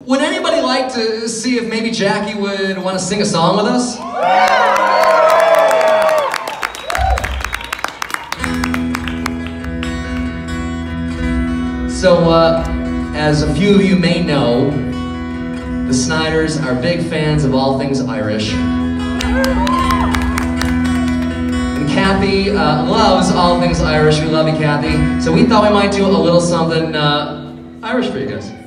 Would anybody like to see if maybe Jackie would want to sing a song with us? So, as a few of you may know, the Snyders are big fans of all things Irish. And Kathy loves all things Irish. We love you, Kathy. So we thought we might do a little something Irish for you guys.